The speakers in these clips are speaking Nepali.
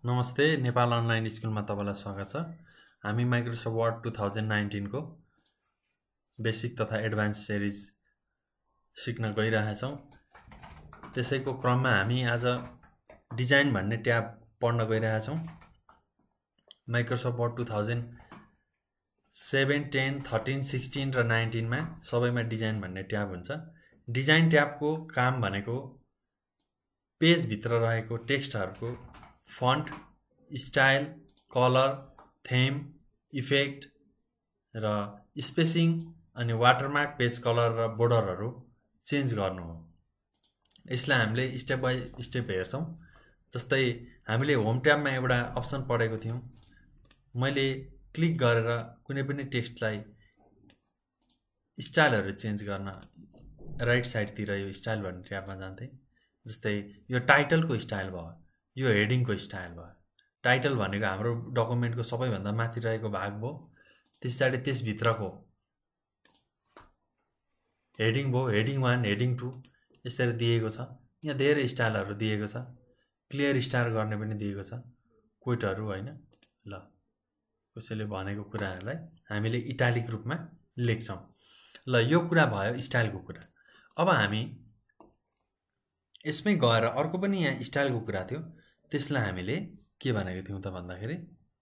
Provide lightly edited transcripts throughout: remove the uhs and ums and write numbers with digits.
नमस्ते, नेपाल अनलाइन स्कुलमा तपाईलाई स्वागत छ। हामी माइक्रोसफ्ट वर्ड 2019 को बेसिक तथा एडभान्स सिरिज सिक्न गइरहेछौँ। त्यसैको क्रममा हामी आज डिजाइन भन्ने ट्याब पढ्न गइरहेछौँ। माइक्रोसफ्ट वर्ड 2007, 10, 13, 16 र 19 मा सबैमा डिजाइन भन्ने ट्याब हुन्छ। डिजाइन ट्याबको काम भनेको पेज भित्र रहेको टेक्स्टहरुको font, style, colour, theme, effect र स्पेसिङ अनि वाटरमार्क, पेज कलर र बोर्डरहरु चेन्ज गर्नु हो। यसलाई हामीले स्टेप बाइ स्टेप हेर्छौं। जस्तै हामीले होम ट्याबमा एउटा अप्सन पढेको थियौं। मैले क्लिक गरेर कुनै पनि टेक्स्टलाई स्टाइलहरु चेन्ज गर्न राइट साइडतिर यो स्टाइल भन्ने ट्याबमा जान्थे। जस्तै यो टाइटलको स्टाइल भयो, यो हेडिङको स्टाइल भयो। टाइटल भनेको हाम्रो डकुमेन्टको सबैभन्दा माथि रहेको भाग भयो। त्यसैले त्यसभित्रको हेडिङ भयो, हेडिङ 1, हेडिङ 2 यसरी दिएको छ। यहाँ धेरै स्टाइलहरु दिएको छ। क्लियर स्टार गर्ने पनि दिएको छ, कोटहरु हैन। ल कसैले भनेको कुराहरुलाई हामीले इटालिक रूपमा लेख्छौं। ल यो कुरा भयो स्टाइलको कुरा। अब हामी यसमै गएर अर्को पनि यहाँ स्टाइलको कुरा थियो। त्यसलाई हामीले के भनेको थियौं त भन्दाखेरि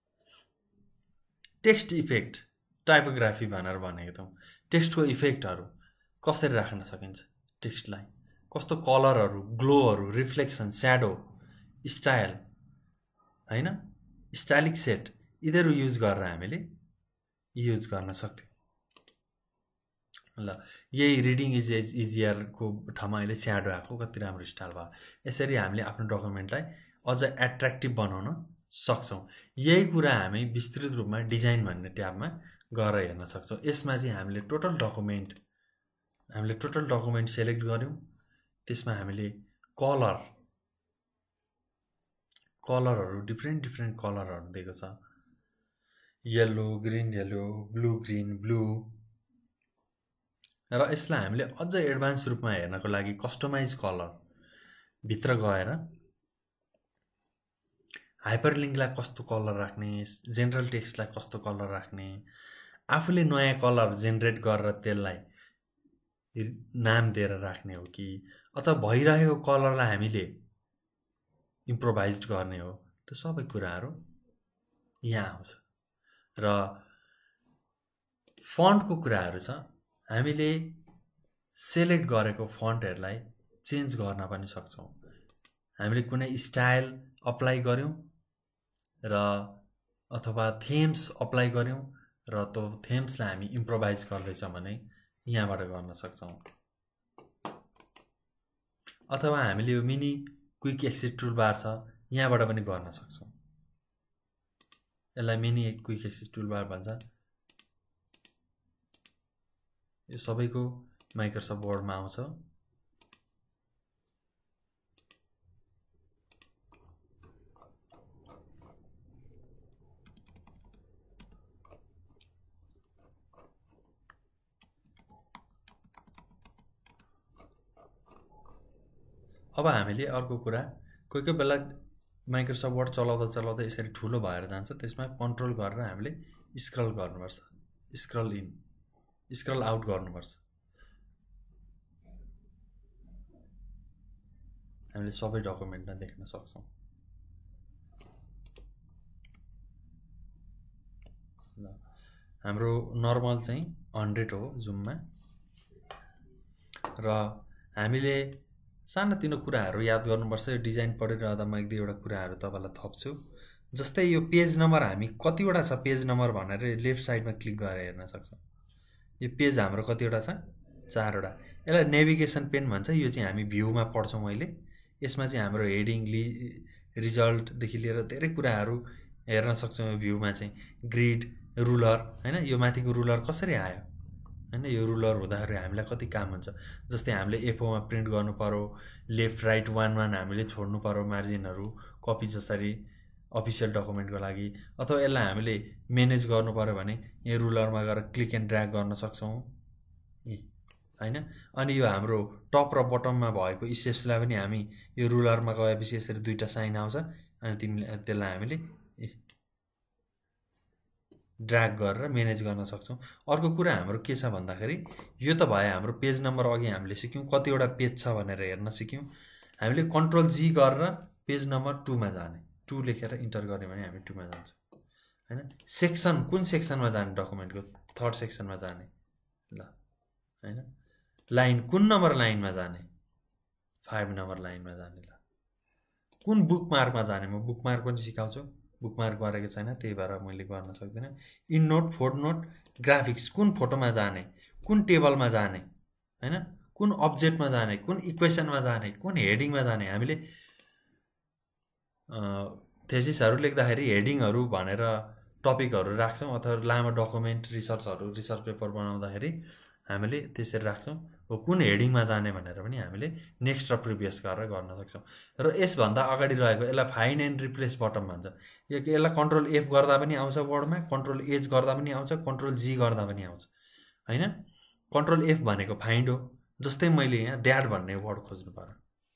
टेक्स्ट इफेक्ट, टाइपोग्राफी भनेर भनेको थियौं। टेक्स्टको इफेक्टहरु कसरी राख्न सकिन्छ, टेक्स्टलाई कस्तो कलरहरु, ग्लोहरु, रिफ्लेक्सन, स्याडो, स्टाइल हैन, स्टाइलिक सेट यिनीहरु युज गरेर हामीले युज गर्न सक्थ्यौं। ल यही रिडिङ इज इजियर को ठाउँमा अहिले स्याडो आएको, कति राम्रो स्टाइल भयो। यसरी हामीले आफ्नो डकुमेन्टलाई अझ एट्र्याक्टिभ बनाउन सक्छौं। यही कुरा हामी विस्तृत रूपमा डिजाइन भन्ने ट्याबमा गएर हेर्न सक्छौं। यसमा चाहिँ हामीले टोटल डकुमेन्ट सिलेक्ट गर्यौं। त्यसमा हामीले कलरहरु डिफरेन्ट कलरहरु दिएको छ। Yellow, green yellow, blue green, blue. र यसलाई हामीले अझ एडभान्स रूपमा हेर्नको लागि कस्टमाइज कलर भित्र गएर हाइपरलिंकलाई कस्तो कलर राख्ने, जेनरल टेक्स्टलाई कस्तो कलर राख्ने, आफूले नयाँ कलर जेनेरेट गरेर त्यसलाई नाम दिएर राख्ने हो कि अथवा भइरहेको कलरलाई हामीले इम्प्रोभाइज्ड गर्ने हो, त्यो सबै कुराहरु यहाँ आउँछ। र फन्टको कुराहरु छ। हामीले सिलेक्ट गरेको फन्टहरुलाई चेन्ज गर्न पनि सक्छौं। हामीले कुनै स्टाइल अप्लाई गर्यौं र अथवा थेम्स अप्लाई गर्यौं र त्यो थेम्सलाई हामी इम्प्रोभाइज गर्दै छौं भने यहाँबाट गर्न सक्छौं। अथवा हामीले यो मिनी क्विक एक्सिट टुलबार छ, यहाँबाट पनि गर्न सक्छौं। यसलाई मिनी क्विक एक्सिट टुलबार भन्छ। यो सबैको माइक्रोसफ्ट वर्डमा आउँछ। अब हामीले अर्को कुरा, कोही बेला माइक्रोसफ्ट वर्ड चलाउँदा यसरी ठुलो भएर जान्छ। त्यसमा कन्ट्रोल गरेर हामीले स्क्रल गर्नुपर्छ, स्क्रल इन, स्क्रल आउट गर्नुपर्छ। हामीले सबै डकुमेन्टमा देख्न सक्छौं। ल हाम्रो नर्मल चाहिँ 100 हो जुममा। र हामीले सानोतिनो कुराहरु याद गर्नुपर्छ। यो डिजाइन पढिरहँदा म एक दुईवटा कुराहरु तपाईलाई थप्छु। जस्तै यो पेज नम्बर हामी कतिवटा छ पेज नम्बर भनेर लेफ्ट साइडमा क्लिक गरेर हेर्न सक्छौं। यो पेज हाम्रो कतिवटा छ, 4 वटा। यसलाई नेभिगेसन पेन भन्छ। यो चाहिँ हामी भ्यूमा पढ्छौं अहिले। यसमा चाहिँ हाम्रो हेडिङ, रिजल्ट देखि लिएर धेरै कुराहरु हेर्न सक्छौं। यो भ्यूमा चाहिँ ग्रिड, रुलर हैन, यो माथिको रुलर कसरी आयो हैन, यो रुलर हुँदाखेरि हामीलाई कति काम हुन्छ। जस्तै हामीले A4 मा प्रिन्ट गर्नु पर्यो, लेफ्ट राइट 1 हामीले छोड्नु पर्यो मार्जिनहरु, कपी जसरी अफिसियल डकुमेन्टको लागि। अथवा यसलाई हामीले म्यानेज गर्नु पर्यो भने यहाँ रुलरमा गएर क्लिक एन्ड ड्र्याग गर्न सक्छौं हैन। अनि यो हाम्रो टप र बटममा भएको स्टेप्सलाई पनि हामी यो रुलरमा गएपछि यसरी दुईटा साइन आउँछ, अनि त्यसलाई हामीले ड्र्याग गरेर म्यानेज गर्न सक्छौँ। अर्को कुरा हाम्रो के छ भन्दाखेरि यो त भयो हाम्रो पेज नम्बर। अघि हामीले सिक्यौँ कतिवटा पेज छ भनेर हेर्न सिक्यौँ। हामीले कन्ट्रोल जी गरेर पेज नम्बर 2 मा जाने, 2 लेखेर इन्टर गऱ्यौँ भने हामी 2 मा जान्छौँ हैन। सेक्सन कुन सेक्सनमा जाने, डकुमेन्टको 3rd सेक्सनमा जाने ल हैन। लाइन कुन नम्बर लाइनमा जाने, 5 नम्बर लाइनमा जाने ल। कुन बुकमार्कमा जाने, म बुकमार्क पनि सिकाउँछु, बुकमार्क गरेको छैन त्यही भएर मैले गर्न सक्दिनँ। Endnote, footnote, graphics कुन फोटोमा जाने, कुन टेबलमा जाने हैन, कुन अब्जेक्टमा जाने, कुन इक्वेसनमा जाने, कुन हेडिङमा जाने। हामीले थेसिसहरू लेख्दाखेरि हेडिङहरू भनेर टपिकहरू राख्छौँ, अथवा लामो डकुमेन्ट रिसर्च पेपर बनाउँदाखेरि हामीले त्यसरी राख्छौँ। हो कुन हेडिङमा जाने भनेर पनि हामीले नेक्स्ट र प्रिभियस गरेर गर्न सक्छौँ। र यसभन्दा अगाडि रहेको यसलाई फाइन्ड एन्ड रिप्लेस बटम भन्छ। यसलाई कन्ट्रोल एफ गर्दा पनि आउँछ वर्डमा, कन्ट्रोल एच गर्दा पनि आउँछ, कन्ट्रोल जी गर्दा पनि आउँछ हैन। कन्ट्रोल एफ भनेको फाइन्ड हो। जस्तै मैले यहाँ ड्याड भन्ने वर्ड खोज्नु पर्यो,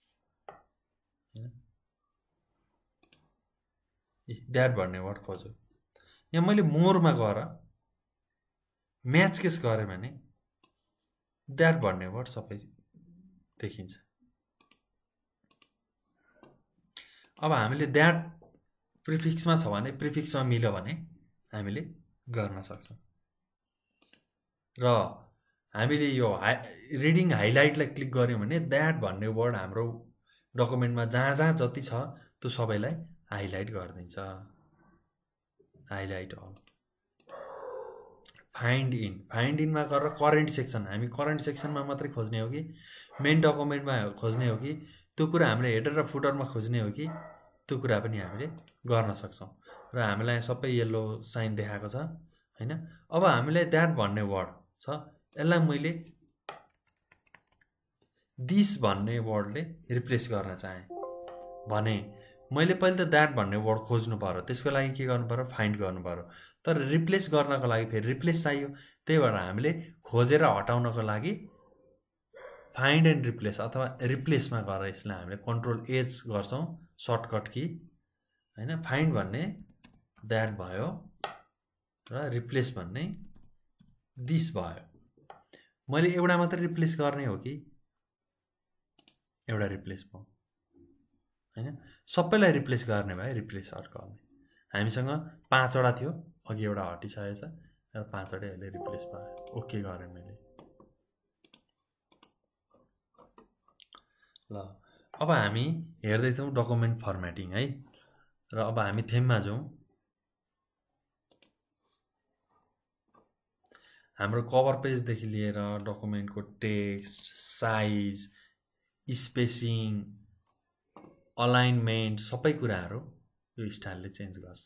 ड्याड भन्ने वर्ड खोज्यो। यहाँ मैले मोरमा गएर म्याच केस गरेँ भने ड्याड भन्ने वर्ड सबै देखिन्छ। अब हामीले ड्याड प्रिफिक्समा छ भने, प्रिफिक्समा मिल्यो भने हामीले गर्न सक्छौँ। र हामीले यो रिडिङ हाइलाइटलाई क्लिक गऱ्यौँ भने ड्याड भन्ने वर्ड हाम्रो डकुमेन्टमा जहाँ जहाँ जति छ त्यो सबैलाई हाइलाइट गरिदिन्छ। Highlight all. Find in, find इनमा गरेर करेन्ट सेक्सन, हामी करेन्ट सेक्सनमा मात्रै खोज्ने हो कि मेन डकुमेन्टमा खोज्ने हो कि त्यो कुरा हामीले हेडर र फुटरमा खोज्ने हो कि त्यो कुरा पनि हामीले गर्न सक्छौँ। र हामीलाई सबै येल्लो साइन देखाएको छ हैन। अब हामीलाई ड्याड भन्ने वर्ड छ, यसलाई मैले दिस भन्ने वर्डले रिप्लेस गर्न चाहेँ भने मैले पहिले त ड्याड भन्ने वर्ड खोज्नु पर्यो। त्यसको लागि के गर्नु पर्यो, फाइन्ड गर्नु पर्यो। तर रिप्लेस गर्नको लागि फेरि रिप्लेस चाहियो। त्यही भएर हामीले खोजेर हटाउनको लागि फाइन्ड एन्ड रिप्लेस अथवा रिप्लेसमा गएर यसलाई हामीले कन्ट्रोल एच गर्छौँ, सर्टकट की हैन। फाइन्ड भन्ने ड्याड भयो र रिप्लेस भन्ने दिस भयो। मैले एउटा मात्र रिप्लेस गर्ने हो कि एउटा रिप्लेस भयो हैन। सबैलाई रिप्लेस गर्ने भए रिप्लेस अर्को गर्ने। हामीसँग 5 वटा थियो, अघि एउटा हटिसकेको छ र 5 वटै अहिले रिप्लेस भयो। ओके गरेँ मैले ल। अब हामी हेर्दैछौँ डकुमेन्ट फर्मेटिङ है। र अब हामी थेममा जाउँ। हाम्रो कभर पेजदेखि लिएर डकुमेन्टको टेक्स्ट, साइज, स्पेसिङ, अलाइनमेन्ट सबै कुराहरू यो स्टाइलले चेन्ज गर्छ।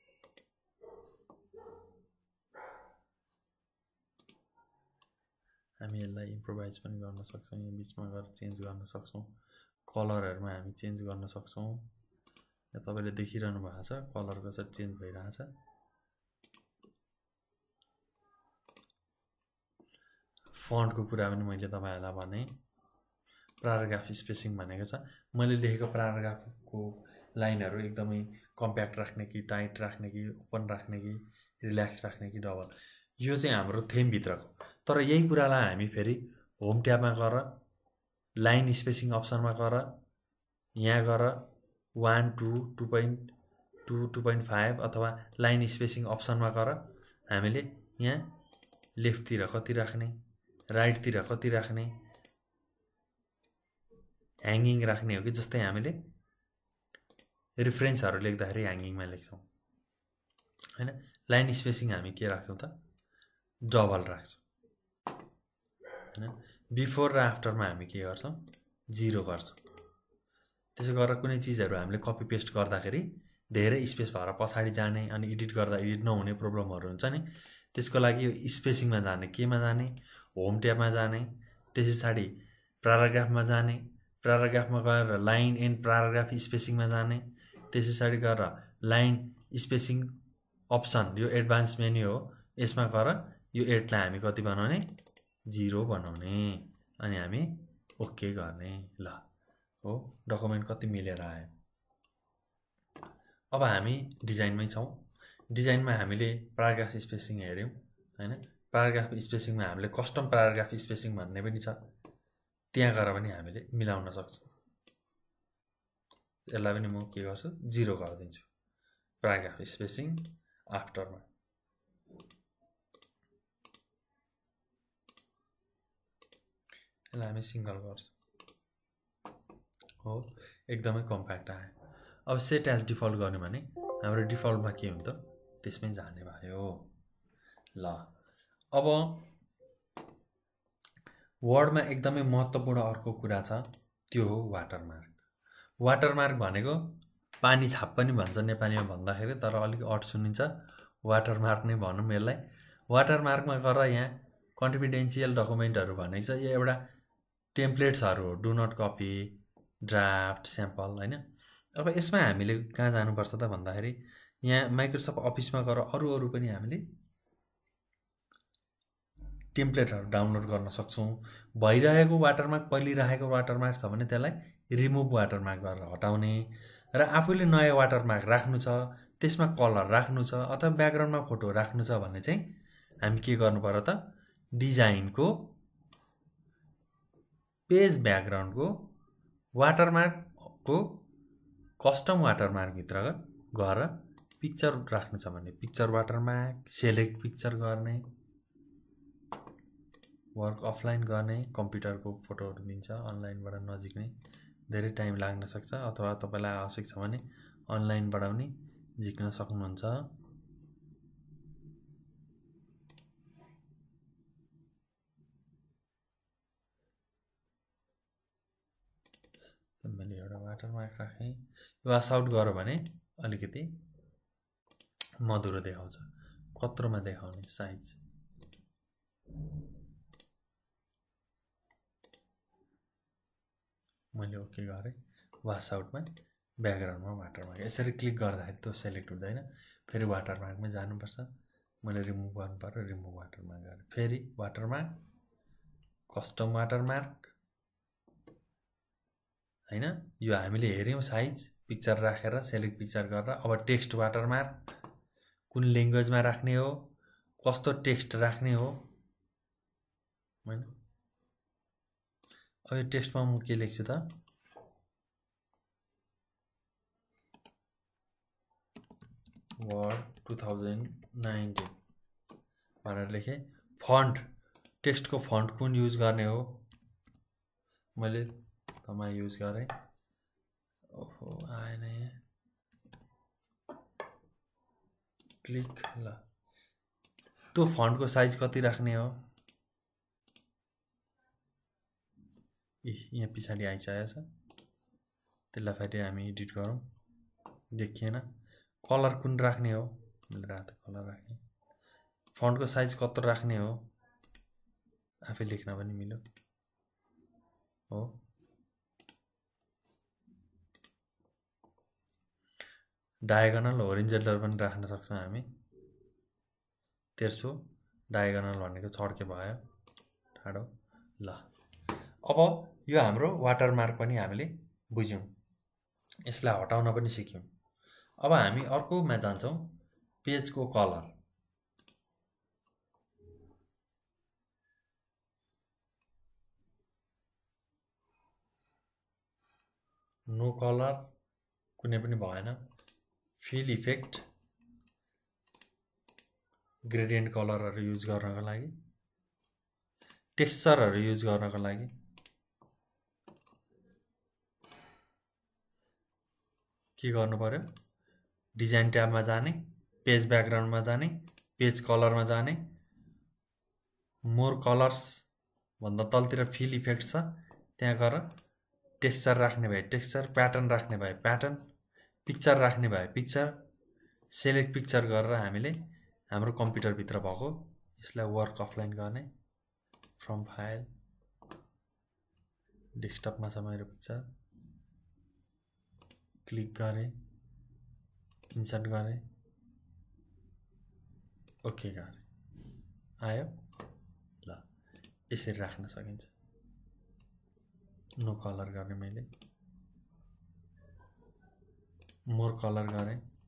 हामी यसलाई इम्प्रोभाइज पनि गर्न सक्छौँ, यो बिचमा गएर चेन्ज गर्न सक्छौँ। कलरहरुमा हामी चेन्ज गर्न सक्छौँ। यहाँ तपाईले देखिरहनु भएको छ कलर कसरी चेन्ज भइरहेछ। फन्टको कुरा पनि मैले तपाईहरुलाई भने। प्याराग्राफ स्पेसिङ भनेको छ मैले लेखेको प्याराग्राफको लाइनहरु एकदमै कम्प्याक्ट राख्ने कि टाइट राख्ने कि ओपन राख्ने कि रिल्याक्स राख्ने कि डबल, यो चाहिँ हाम्रो थेम भित्रको। तर यही कुरालाई हामी फेरि होम ट्याबमा गएर लाइन स्पेसिङ अप्सनमा गएर यहाँ गएर 1 2 2.2 2.5 अथवा लाइन स्पेसिङ अप्सनमा गएर हामीले यहाँ लेफ्टतिर कति राख्ने, राइटतिर कति राख्ने, ह्याङ्गिङ राख्ने हो कि जस्तै हामीले रेफरेन्सहरु लेख्दाखेरि ह्याङ्गिङमा लेख्छौं हैन। लाइन स्पेसिङ हामी के राख्छौं त डबल राख्छौं हैन। बिफोर र आफ्टरमा हामी के गर्छौं 0 गर्छौं। त्यसो गरेर कुनै चीजहरु हामीले कपी पेस्ट गर्दाखेरि धेरै स्पेस भएर पछाडी जाने अनि एडिट गर्दा एडिट नहुने प्रब्लमहरु हुन्छ नि। त्यसको लागि यो स्पेसिङमा जाने, केमा जाने, होम ट्याबमा जाने, त्यसैछाडी प्याराग्राफमा जाने, प्याराग्राफमा गएर लाइन एन्ड प्याराग्राफ स्पेसिङमा जाने, त्यसैछाडी गएर लाइन स्पेसिङ अप्सन यो एडभान्स मेन्यु हो, यसमा गएर यो 8 लाई हामी कति बनाउने 0 बनाउने अनि हामी ओके गर्ने। ल हो डकुमेन्ट कति मिलेर आयो। अब हामी डिजाइनमै छौँ। डिजाइनमा हामीले प्याराग्राफ स्पेसिङ हेऱ्यौँ हैन। प्याराग्राफ स्पेसिङमा हामीले कस्टम प्याराग्राफ स्पेसिङ भन्ने पनि छ, त्यहाँ गएर पनि हामीले मिलाउन सक्छौँ। यसलाई पनि म के गर्छु 0 गरिदिन्छु प्याराग्राफ स्पेसिङ आफ्टरमा। यसलाई हामी सिङ्गल गर्छौँ हो, एकदमै कम्प्याक्ट आयो। अब सेट एज डिफल्ट गर्ने भने हाम्रो डिफल्टमा के हुन्छ त्यसमै जाने भयो। ल अब वर्डमा एकदमै महत्त्वपूर्ण अर्को कुरा छ, त्यो हो वाटरमार्क। वाटरमार्क भनेको पानी छाप पनि भन्छ नेपालीमा भन्दाखेरि, तर अलिक अड सुनिन्छ। वाटरमार्क नै भनौँ यसलाई। वाटरमार्कमा गएर यहाँ कन्फिडेन्सियल डकुमेन्टहरू भनेको छ, यो एउटा टेम्प्लेट्सहरू हो, do not copy, draft, sample हैन। अब यसमा हामीले कहाँ जानुपर्छ त भन्दाखेरि यहाँ माइक्रोसफ्ट अफिसमा गएर अरू पनि हामीले टेम्प्लेटहरू डाउनलोड गर्न सक्छौँ। भइरहेको वाटरमार्क, पहिलिरहेको वाटरमार्क छ भने त्यसलाई रिमुभ वाटरमार्क गरेर हटाउने, र आफूले नयाँ वाटरमार्क राख्नु छ, त्यसमा कलर राख्नु छ अथवा ब्याकग्राउन्डमा फोटो राख्नु छ भने चाहिँ हामी के गर्नु पर्यो त, डिजाइनको पेज ब्याकग्राउन्डको वाटरमार्कको कस्टम वाटरमार्कभित्र गएर पिक्चर राख्नु छ भने पिक्चर वाटरमार्क, सेलेक्ट पिक्चर गर्ने, वर्क अफलाइन गर्ने, कम्प्युटरको फोटोहरू दिन्छ, अनलाइनबाट नजिक्ने धेरै टाइम लाग्न सक्छ, अथवा तपाईँलाई आवश्यक छ भने अनलाइनबाट पनि झिक्न सक्नुहुन्छ। मैले एउटा वाटरमार्क राखेँ। वास आउट गऱ्यो भने अलिकति मधुरो देखाउँछ। कत्रोमा देखाउने साइज, मैले ओके गरेँ। वास आउटमा ब्याकग्राउन्डमा वाटरमार्क यसरी क्लिक गर्दाखेरि त्यो सेलेक्ट हुँदैन, फेरि वाटरमार्कमै जानुपर्छ। मैले रिमुभ गर्नु पर्यो, रिमुभ वाटरमार्क गरेँ। फेरि वाटरमार्क, कस्टम वाटरमार्क हैन। यो हामीले हेऱ्यौँ साइज, पिक्चर राखेर सेलेक्ट पिक्चर गरेर। अब टेक्स्ट वाटरमार्क, कुन ल्याङ्ग्वेजमा राख्ने हो, कस्तो टेक्स्ट राख्ने हो हैन। अब यो टेक्स्टमा म के लेख्छु त, वर्ड 2019 भनेर लेखेँ। फन्ट, टेक्स्टको फन्ट कुन युज गर्ने हो, मैले तमा युज गरेँ। ओहो आएन यहाँ, क्लिक। ल त्यो फन्टको साइज कति राख्ने हो, यहाँ पछाडि आइसकेको छ, त्यसलाई फेरि हामी एडिट गरौँ, देखिएन। कलर कुन राख्ने हो, मैले रातो कलर राखेँ। फन्टको साइज कत्रो राख्ने हो, आफै लेख्न पनि मिल्यो हो। डायगोनल, होरिन्जन्टल पनि राख्न सक्छौँ हामी। तेर्सो डायगोनल भनेको चड्के भयो, ठाडो। ल अब यो हाम्रो वाटरमार्क पनि हामीले बुझ्यौँ, यसलाई हटाउन पनि सिक्यौँ। अब हामी अर्कोमा जान्छौँ, पेजको कलर। नो कलर कुनै पनि भएन। फिल इफेक्ट, ग्रेडियन्ट कलरहरू युज गर्नको लागि, टेक्सचरहरू युज गर्नको लागि के गर्नु पर्यो, डिजाइन ट्याबमा जाने, पेज ब्याकग्राउन्डमा जाने, पेज कलरमा जाने, मोर कलर्स भन्दा तलतिर फिल इफेक्ट छ, त्यहाँ गएर टेक्सचर राख्ने भए टेक्सचर, प्याटर्न राख्ने भए प्याटर्न, पिक्चर राख्ने भए पिक्चर, सेलेक्ट पिक्चर गरेर हामीले हाम्रो कम्प्युटरभित्र भएको यसलाई वर्क अफलाइन गर्ने। फ्रम फाइल, डेस्कटपमा छ मेरो पिक्चर, क्लिक गरेँ, इन्सर्ट गरेँ, ओके गरेँ, आयो। ल यसरी राख्न सकिन्छ। नो कलर गरेँ, मैले मोर कलर गरेँ,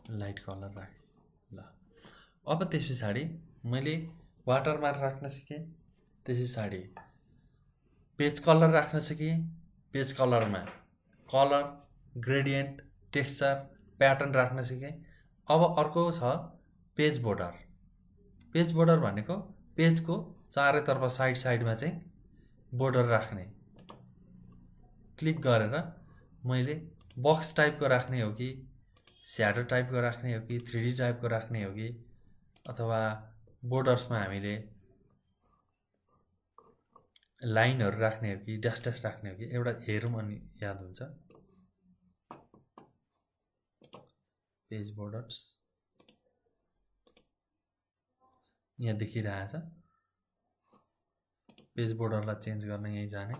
लाइट कलर राखेँ ल। अब त्यस पछाडि मैले वाटरमार्क राख्न सिकेँ। त्यस पछाडि पेज कलर राख्न सिकेँ। पेज कलरमा कलर, ग्रेडियन्ट, टेक्सचर, प्याटर्न राख्न सिकेँ। अब अर्को छ पेज बोर्डर। पेज बोर्डर भनेको पेजको चारैतर्फ साइडमा चाहिँ बोर्डर राख्ने। क्लिक गरेर मैले बक्स टाइपको राख्ने हो कि स्याडो टाइपको राख्ने हो कि 3D टाइपको राख्ने हो कि अथवा बोर्डर्समा हामीले लाइनहरु राख्ने हो कि ड्यास ड्यास राख्ने हो कि एउटा हेरौँ अनि याद हुन्छ। पेज बोर्डर्स यहाँ देखिरहेछ। पेज बोर्डरलाई चेन्ज गर्न यही जाने।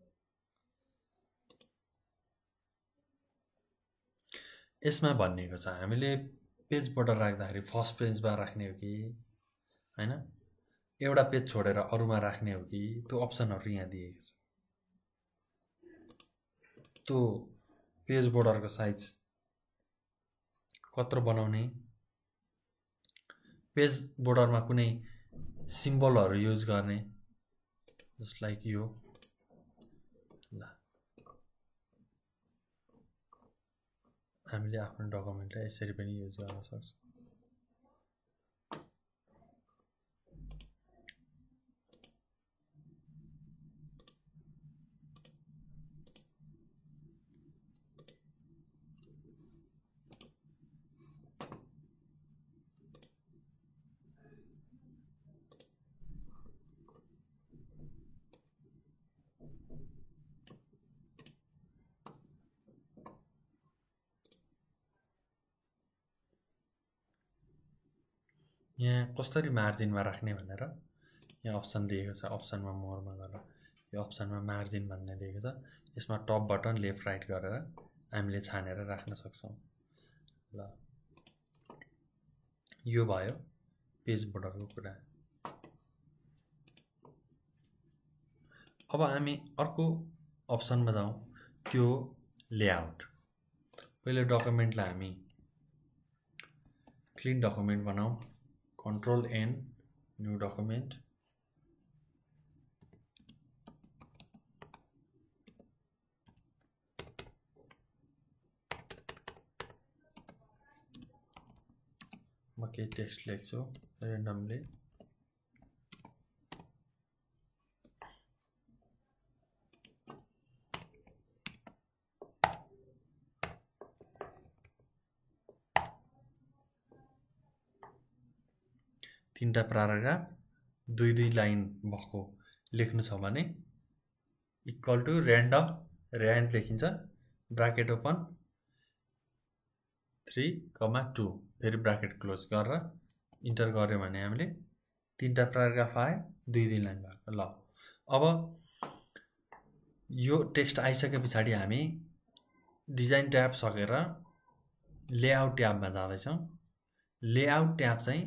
यसमा भनिएको छ हामीले पेज बोर्डर राख्दाखेरि फर्स्ट पेजमा राख्ने हो कि हैन, एउटा पेज छोडेर अरूमा राख्ने हो कि, त्यो अप्सनहरु यहाँ दिएको छ। त्यो पेज बोर्डरको साइज कत्रो बनाउने, पेज बोर्डरमा कुनै सिम्बलहरु युज गर्ने जस्ट लाइक यो ल। हामीले आफ्नो डकुमेन्टलाई यसरी पनि युज गर्न सक्छौं। यहाँ कसरी मार्जिनमा राख्ने भनेर यहाँ अप्सन दिएको छ। अप्सनमा मोरमा गएर यो अप्सनमा मार्जिन भन्ने दिएको छ। यसमा टप बटन लेफ्ट राइट गरेर हामीले छानेर राख्न सक्छौं ल। यो भयो पेज बोर्डरको कुरा। अब हामी अर्को अप्सनमा जाउँ, त्यो लेआउट। पहिले डकुमेन्टलाई हामी क्लीन डकुमेन्ट बनाऊ। Control N, new document. म केही टेक्स्ट लेख्छु र्यान्डमली। तीनटा प्याराग्राफ 2-2 लाइन भएको लेख्नु छ भने इक्वल टु र्यान्डम र्यान्ड लेखिन्छ, ब्राकेट ओपन 3,2 फेरि ब्राकेट क्लोज गरेर इन्टर गर्यो भने हामीले तीनटा प्याराग्राफ आयो, 2-2 लाइन भएको ल। अब यो टेक्स्ट आइसके पछाडि हामी डिजाइन ट्याब सकेर लेआउट ट्याबमा जाँदैछौं। लेआउट ट्याब चाहिँ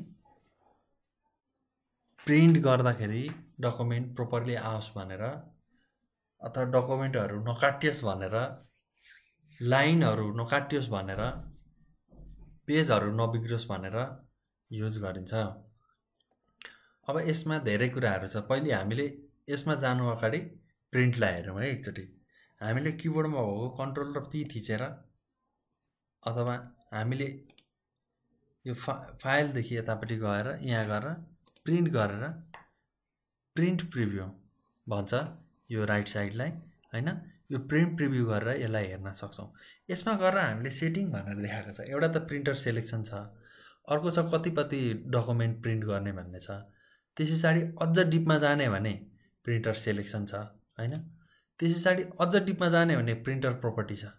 प्रिन्ट गर्दाखेरि डकुमेन्ट प्रोपरली आओस् भनेर अथवा डकुमेन्टहरु नकाटियोस् भनेर, लाइनहरु नकाटियोस् भनेर, पेजहरु नबिग्रोस् भनेर युज गरिन्छ। अब यसमा धेरै कुराहरु छ। पहिले हामीले यसमा जानु अगाडि प्रिन्टलाई हेरौँ है एकचोटी। हामीले किबोर्डमा भएको कन्ट्रोल र पी थिचेर अथवा हामीले यो फाइलदेखि यतापट्टि गएर यहाँ गएर प्रिन्ट गरेर प्रिन्ट प्रिभ्यू भन्छ यो राइट साइडलाई हैन। यो प्रिन्ट प्रिभ्यू गरेर यसलाई हेर्न सक्छौं। यसमा गरेर हामीले सेटिङ भनेर देखाएको छ। एउटा त प्रिन्टर सिलेक्सन छ, अर्को छ कति डकुमेन्ट प्रिन्ट गर्ने भन्ने छ। त्यसैगरी अझ डिपमा जाने भने प्रिन्टर सिलेक्सन छ हैन। त्यसैगरी अझ डिपमा जाने भने प्रिन्टर प्रोपर्टी छ।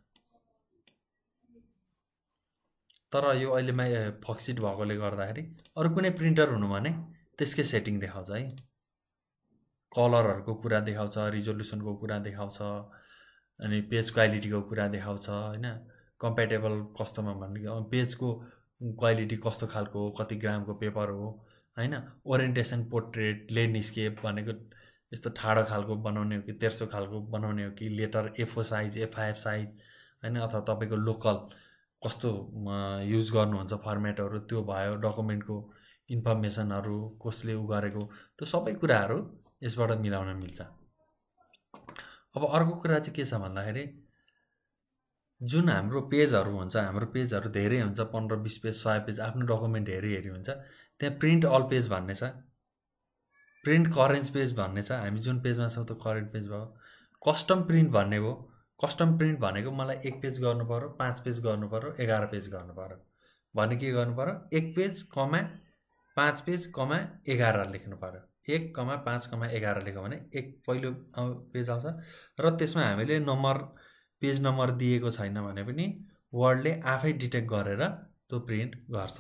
तर यो अहिलेमा फक्सिट भएकोले गर्दाखेरि अरु कुनै प्रिन्टर हुनु भने त्यसकै सेटिङ देखाउँछ है। कलरहरुको कुरा देखाउँछ, रिजोल्युसनको कुरा देखाउँछ, अनि पेज क्वालिटीको कुरा देखाउँछ हैन। कम्प्याटेबल कस्तोमा भन्ने पेजको क्वालिटी कस्तो खालको हो, कति ग्रामको पेपर हो हैन। ओरिएन्टेसन पोर्ट्रेट ल्यान्डस्केप भनेको यस्तो ठाडो खालको बनाउने हो कि तेर्सो खालको बनाउने हो कि letter A4 size A5 size हैन, अथवा तपाईको लोकल कस्तो युज गर्नुहुन्छ फर्मेटहरू त्यो भयो, डकुमेन्टको इन्फर्मेसनहरू कसले उ गरेको, त्यो सबै कुराहरू यसबाट मिलाउन मिल्छ। अब अर्को कुरा चाहिँ के छ भन्दाखेरि जुन हाम्रो पेजहरू हुन्छ, हाम्रो पेजहरू धेरै हुन्छ, 15-20 पेज 100 पेज आफ्नो डकुमेन्ट हेरी हुन्छ। त्यहाँ प्रिन्ट अल पेज भन्ने छ, प्रिन्ट करेन्ट पेज भन्ने छ। हामी जुन पेजमा छौँ त्यो करेन्ट पेज भयो। कस्टम प्रिन्ट भन्ने भयो। कस्टम प्रिन्ट भनेको मलाई 1 पेज गर्नु पर्यो, 5 पेज गर्नु पर्यो, 11 पेज गर्नु पर्यो भने के गर्नु पर्यो, 1 पेज, 5 पेज, 11 लेख्नु पर्यो। 1, 5, 11 लेख्यो भने पहिलो पेज आउँछ र त्यसमा हामीले पेज नम्बर दिएको छैन भने पनि वर्डले आफै डिटेक्ट गरेर त्यो प्रिन्ट गर्छ।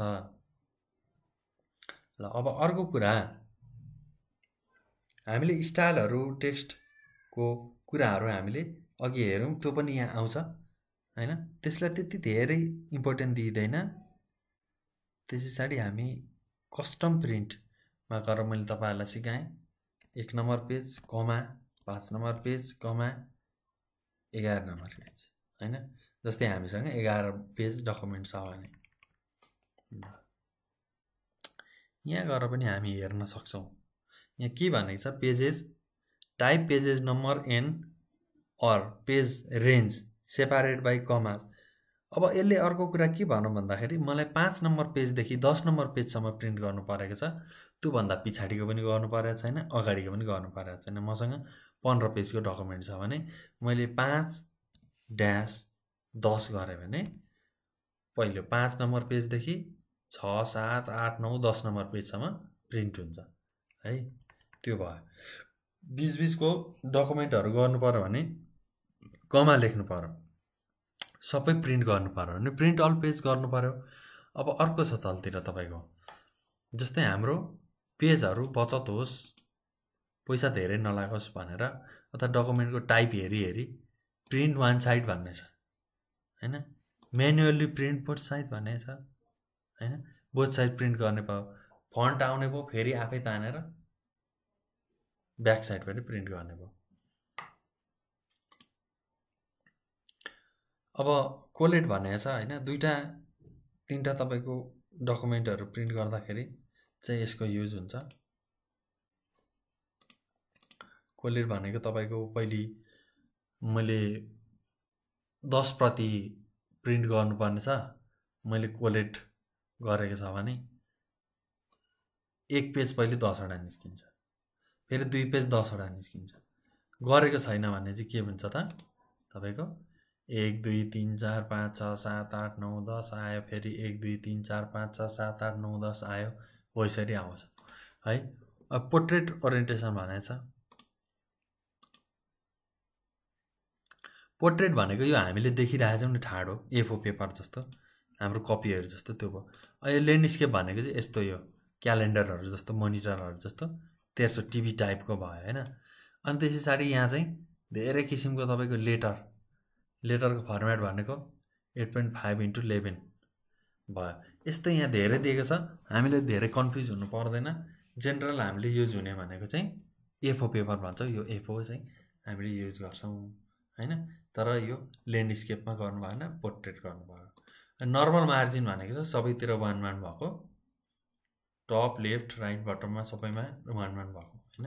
ल अब अर्को कुरा, हामीले स्टाइलहरू टेक्स्टको कुराहरू हामीले अघि हेरौँ, त्यो पनि यहाँ आउँछ हैन। त्यसलाई त्यति धेरै इम्पोर्टेन्ट दिइदैन। त्यस पछाडि हामी कस्टम प्रिन्टमा गएर मैले तपाईहरुलाई सिकाएँ 1 number page, 5 number page, 11 number page हैन। जस्तै हामीसँग 11 पेज डकुमेन्ट छ भने यहाँ गएर पनि हामी हेर्न सक्छौं। यहाँ के भनेको छ, pages type pages number and or page range separate by commas. अब यसले अर्को कुरा के भनौँ भन्दाखेरि मलाई 5 नम्बर पेजदेखि 10 नम्बर पेजसम्म प्रिन्ट गर्नु परेको छ, त्यो भन्दा पछाडिको पनि गर्नु परेको छैन, अगाडिको पनि गर्नु परेको छैन। मसँग 15 पेजको डकुमेन्ट छ भने मैले 5-10 गरे भने पहिलो 5 नम्बर पेजदेखि 6, 7, 8, 9, 10 नम्बर पेजसम्म प्रिन्ट हुन्छ है। त्यो भयो। 20-20 को डकुमेन्टहरू गर्नु पर्यो भने कमा लेख्नु पर्यो, सबै प्रिन्ट गर्नु पर्यो भने प्रिन्ट अल पेज गर्नु पर्यो। अब अर्को छ तलतिर तपाईको, जस्तै हाम्रो पेजहरू बचत होस्, पैसा धेरै नलागोस् भनेर अथवा डकुमेन्टको टाइप हेरी प्रिन्ट वान साइड भन्ने छ हैन। म्यानुअली प्रिन्ट बोथ साइड भन्ने छ हैन। बोथ साइड प्रिन्ट गर्ने भयो, फन्ट आउने भयो, फेरि आफै तानेर ब्याक साइड पनि प्रिन्ट गर्ने भयो। अब कोलेट भनेको छ हैन, 2-3टा तपाईको डकुमेन्टहरू प्रिन्ट गर्दाखेरि चाहिँ यसको युज हुन्छ। कोलेट भनेको तपाईको पहिली मैले 10 प्रति प्रिन्ट गर्नुपर्ने छ, मैले कोलेट गरेको छ भने 1 पेज पहिले 10 वटा निस्किन्छ, फेरि 2 पेज 10 वटा निस्किन्छ। गरेको छैन भने चाहिँ के हुन्छ त तपाईको 1 2 3 4 5 6 7 8 9 10 आयो, फेरि 1 2 3 4 5 6 7 8 9 10 आयो, हो यसरी आउँछ है। अब पोर्ट्रेट ओरिएन्टेसन भनेको छ। पोर्ट्रेट भनेको यो हामीले देखिरहेछौँ नि ठाडो A4 पेपर जस्तो, हाम्रो कपीहरू जस्तो त्यो भयो। यो ल्यान्डस्केप भनेको चाहिँ यस्तो, यो क्यालेन्डरहरू जस्तो, मोनिटरहरू जस्तो, तेर्सो टिभी टाइपको भयो हैन। अनि त्यस पछाडि यहाँ चाहिँ धेरै किसिमको तपाईको लेटरको फर्मेट भनेको 8.5x11 भयो। यस्तै यहाँ धेरै दिएको छ, हामीले धेरै कन्फ्युज हुनु पर्दैन। जेनरल हामीले युज हुने भनेको चाहिँ A4 पेपर भन्छौँ, यो A4 चाहिँ हामीले युज गर्छौँ हैन। तर यो ल्यान्डस्केपमा गर्नु भएन, पोर्ट्रेट गर्नु भयो। नर्मल मार्जिन भनेको चाहिँ सबैतिर 1-1 भएको, टप लेफ्ट राइट बटममा सबैमा 1-1 भएको हैन।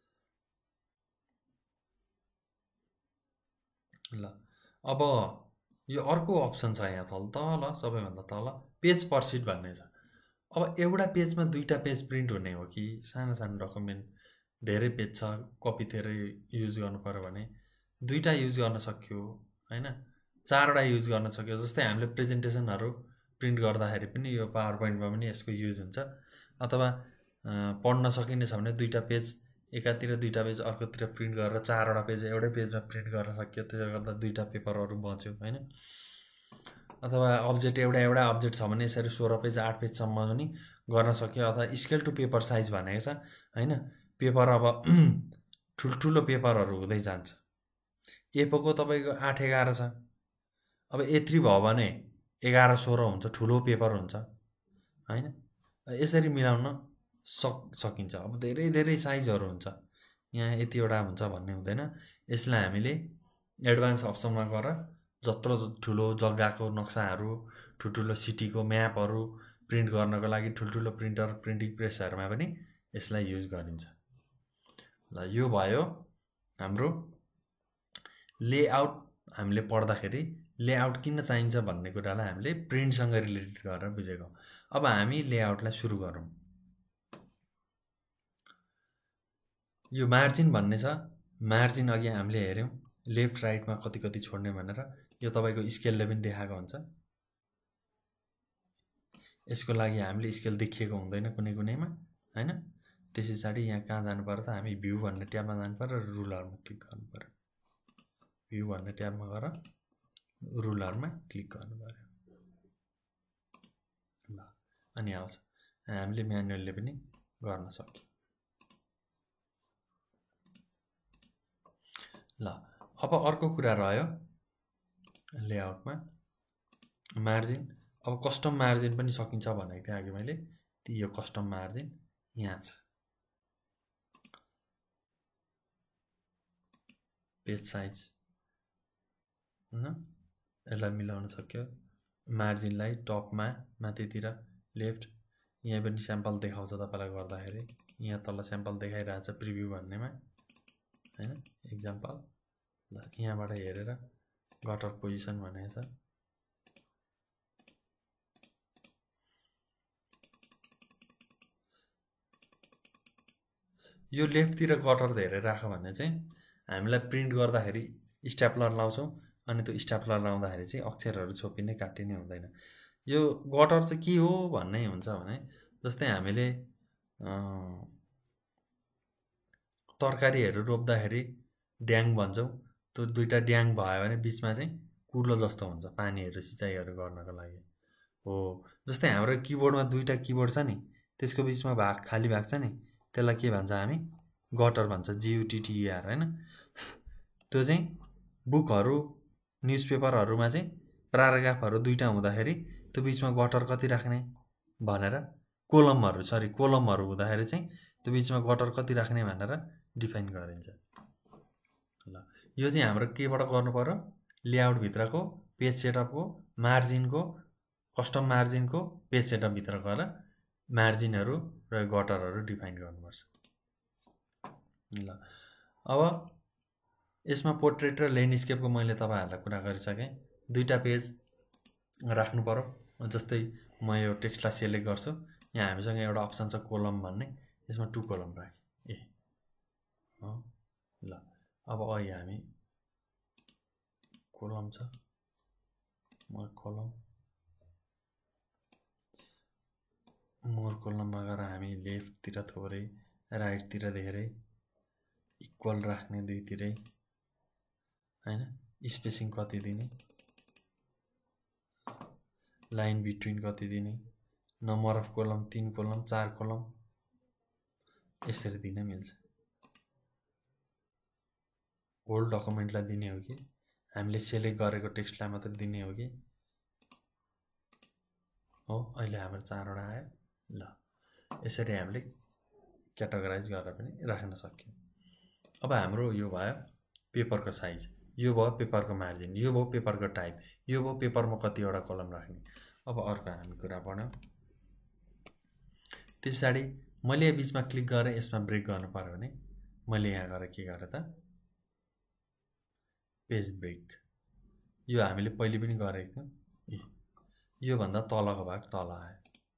ल अब यो अर्को अप्सन छ यहाँ तल सबैभन्दा तल पेज पर सिट भन्ने छ। अब एउटा पेजमा 2टा पेज प्रिन्ट हुने हो कि सानो सानो डकुमेन्ट धेरै पेज छ, कपी धेरै युज गर्नु पर्यो भने 2टा युज गर्न सक्यो हैन, 4वटा युज गर्न सक्यो। जस्तै हामीले प्रेजेन्टेसनहरू प्रिन्ट गर्दाखेरि पनि यो पावर पोइन्टमा पनि यसको युज हुन्छ। अथवा पढ्न सकिने छ भने 2टा पेज एकातिर, 2टा पेज अर्कोतिर प्रिन्ट गरेर 4वटा पेज एउटै पेजमा प्रिन्ट गर्न सक्यो, त्यसले गर्दा 2टा पेपरहरू बच्यो हैन। अथवा अब्जेक्ट एउटा अब्जेक्ट छ भने यसरी 16 पेज 8 पेजसम्म पनि गर्न सक्यो। अथवा स्केल टु पेपर साइज भनेको छ हैन। पेपर अब ठुल्ठुलो पेपरहरू हुँदै जान्छ। A4 को तपाईको 8-11 छ, अब A3 भयो भने 11-16 हुन्छ, ठुलो पेपर हुन्छ हैन। यसरी मिलाउन सकिन्छ। अब धेरै साइजहरू हुन्छ, यहाँ यतिवटा हुन्छ भन्ने हुँदैन। यसलाई हामीले एडभान्स अप्सनमा गएर जत्रो ठुलो जग्गाको नक्साहरू ठुल्ठुलो सिटीको म्यापहरू प्रिन्ट गर्नको लागि ठुल्ठुलो प्रिन्टिङ प्रेसहरूमा पनि यसलाई युज गरिन्छ। ल यो भयो हाम्रो लेआउट। हामीले पढ्दाखेरि लेआउट किन चाहिन्छ भन्ने कुरालाई हामीले प्रिन्टसँग रिलेटेड गरेर बुझेको। अब हामी लेआउटलाई सुरु गरौँ। यो मार्जिन भन्ने छ। मार्जिन अघि हामीले हेऱ्यौँ लेफ्ट राइटमा कति कति छोड्ने भनेर। यो तपाईँको स्केलले पनि देखाएको हुन्छ। यसको लागि हामीले स्केल देखिएको हुँदैन कुनै कुनैमा हैन। त्यस पछाडि यहाँ कहाँ जानु पर्छ, हामी भ्यू भन्ने ट्याबमा जानु पर्यो र रुलरमा क्लिक गर्नु पर्यो। भ्यू भन्ने ट्याबमा गएर रुलरमा क्लिक गर्नु पर्यो। ल अनि आउँछ। हामीले म्यानुअलले पनि गर्न सक्छौँ। ल अब अर्को कुरा रह्यो लेआउटमा मार्जिन। अब कस्टम मार्जिन पनि सकिन्छ भनेको थिएँ अघि मैले। यो कस्टम मार्जिन यहाँ छ। पेज साइज यसलाई मिलाउन सक्यो। मार्जिनलाई टपमा माथितिर लेफ्ट। यहाँ पनि स्याम्पल देखाउँछ तपाईँलाई गर्दाखेरि। यहाँ तल स्याम्पल देखाइरहेछ प्रिभ्यू भन्नेमा हैन, एक्जाम्पल। ल यहाँबाट हेरेर गटर पोजिसन भनेको छ। यो लेफ्टतिर गटर धेरै राख्यो भने चाहिँ हामीलाई प्रिन्ट गर्दाखेरि स्ट्याप्लर लाउँछौँ। अनि त्यो स्ट्याप्लर लाउँदाखेरि चाहिँ अक्षरहरू छोपिने काटिने हुँदैन। यो गटर चाहिँ के हो भन्ने हुन्छ भने जस्तै हामीले तरकारीहरू रोप्दाखेरि ड्याङ भन्छौँ। त्यो दुईटा ड्याङ भयो भने बिचमा चाहिँ कुर्लो जस्तो हुन्छ पानीहरू सिँचाइहरू गर्नको लागि हो। जस्तै हाम्रो किबोर्डमा दुईटा किबोर्ड छ नि, त्यसको बिचमा भाग खाली भाग छ नि, त्यसलाई के भन्छ हामी? गटर भन्छ, GUTTER हैन। त्यो चाहिँ बुकहरू न्युजपेपरहरूमा चाहिँ प्याराग्राफहरू दुईटा हुँदाखेरि त्यो बिचमा गटर कति राख्ने भनेर कोलमहरू हुँदाखेरि चाहिँ त्यो बिचमा गटर कति राख्ने भनेर डिफाइन गरिन्छ। ल यो चाहिँ हाम्रो केबाट गर्नु पर्यो? लेआउट भित्रको पेज सेटअपको मार्जिनको कस्टम मार्जिनको पेज सेटअप भित्र गएर मार्जिनहरू र गटरहरू डिफाइन गर्नुपर्छ। ल अब यसमा पोर्ट्रेट र ल्यान्डस्केपको मैले तपाईँहरूलाई कुरा गरिसकेँ। दुईटा पेज राख्नु पर्यो। जस्तै म यो टेक्स्टलाई सेलेक्ट गर्छु। यहाँ हामीसँग एउटा अप्सन छ कोलम भन्ने, यसमा 2 कोलम राखेँ। ल अब अहिले हामी कोलम छ, मोर कोलममा गएर हामी लेफ्टतिर थोरै राइटतिर धेरै इक्वल राख्ने दुईतिरै हैन। स्पेसिङ कति दिने, लाइन बिट्विन कति दिने, number of column 3 column 4 column यसरी दिन मिल्छ। होल डकुमेन्टलाई दिने हो कि हामीले सेलेक्ट गरेको टेक्स्टलाई मात्र दिने हो कि हो। अहिले हाम्रो 4 वटा आयो। ल यसरी हामीले क्याटेगोराइज गरेर पनि राख्न सक्यौँ। अब हाम्रो यो भयो पेपरको साइज, यो भयो पेपरको मार्जिन, यो भयो पेपरको टाइप, यो भयो पेपरमा कतिवटा कलम राख्ने। अब अर्को हामी कुरा पढ्यौँ। त्यस पछाडि मैले यो बिचमा क्लिक गरेर यसमा ब्रेक गर्नु पर्यो भने मैले यहाँ गएर के गरेँ त पेज ब्रेक। यो हामीले पहिले पनि गरेको थियौँ। यो भन्दा तलको भाग तल आयो।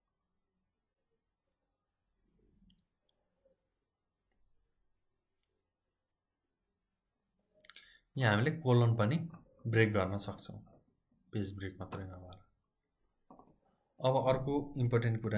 यहाँ हामीले कोलन पनि ब्रेक गर्न सक्छौँ, पेज ब्रेक मात्रै नभएर। अब अर्को इम्पोर्टेन्ट कुरा,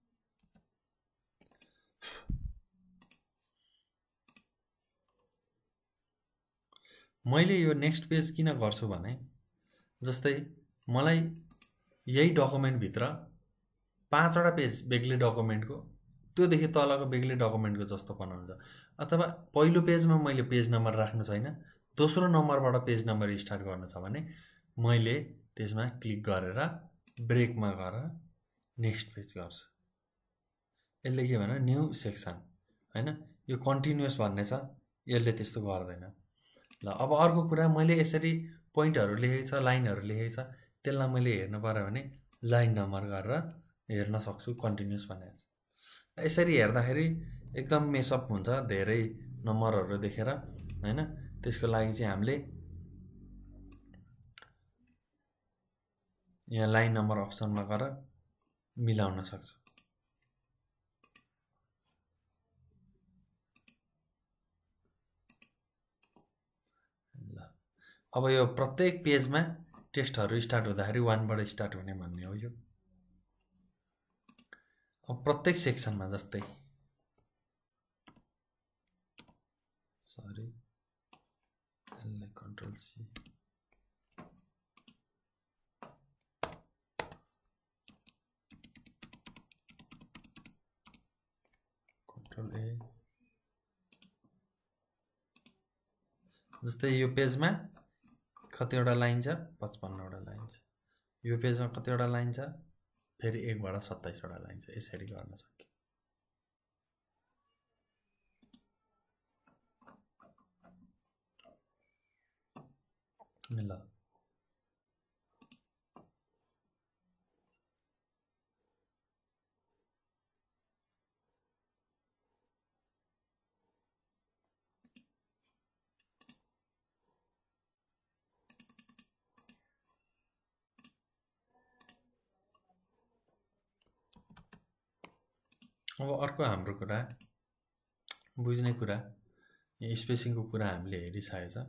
मैले यो नेक्स्ट पेज किन गर्छु भने जस्तै मलाई यही डकुमेन्टभित्र 5 वटा पेज बेग्लै डकुमेन्टको, त्योदेखि तलको बेग्लै डकुमेन्टको जस्तो बनाउँछ। अथवा पहिलो पेजमा मैले पेज नम्बर राख्नु छैन, दोस्रो नम्बरबाट पेज नम्बर स्टार्ट गर्नु छ भने मैले त्यसमा क्लिक गरेर ब्रेकमा गएर नेक्स्ट पेज गर्छु। यसले के भने न्यू सेक्सन हैन। यो कन्टिन्युअस भन्ने छ, यसले त्यस्तो गर्दैन। ल अब अर्को कुरा, मैले यसरी पोइन्टहरू लेखेको छ, लाइनहरू लेखेको छ, त्यसलाई मैले हेर्नु पर्यो भने लाइन नम्बर गरेर हेर्न सक्छु कन्टिन्युस भनेर। यसरी हेर्दाखेरि एकदम मेसअप हुन्छ धेरै नम्बरहरू देखेर हैन। त्यसको लागि चाहिँ हामीले यहाँ लाइन नम्बर अप्सनमा गएर मिलाउन सक्छौँ। ल अब यो प्रत्येक पेजमा टेक्स्टहरू स्टार्ट हुँदाखेरि 1 बाट स्टार्ट हुने भन्ने हो यो। अब प्रत्येक सेक्सनमा जस्तै सरी यसलाई कन्ट्रोल सी कन्ट्रोल ए जस्तै यो पेजमा कतिवटा लाइन छ 55 वटा लाइन छ। यो पेजमा कतिवटा लाइन छ फेरि 1 बाट 27 वटा लाइन छ। यसरी गर्न सकियो। ल अब अर्को हाम्रो कुरा बुझ्ने कुरा यो स्पेसिङको कुरा हामीले हेरिसकेको छ।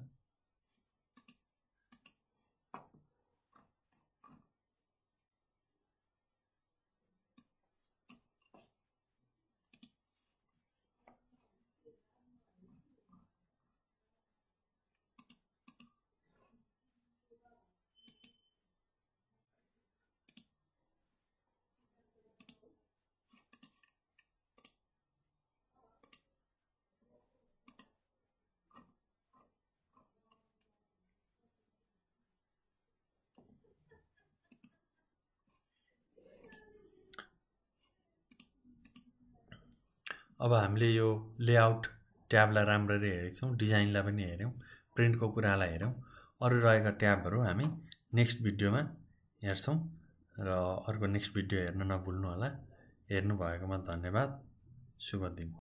अब हामीले यो लेआउट ट्याबलाई राम्ररी हेरेको छौँ, डिजाइनलाई पनि हेऱ्यौँ, प्रिन्टको कुरालाई हेऱ्यौँ। अरू रहेका ट्याबहरू हामी नेक्स्ट भिडियोमा हेर्छौँ र अर्को नेक्स्ट भिडियो हेर्न नभुल्नु होला। हेर्नु भएकोमा धन्यवाद। शुभ दिन।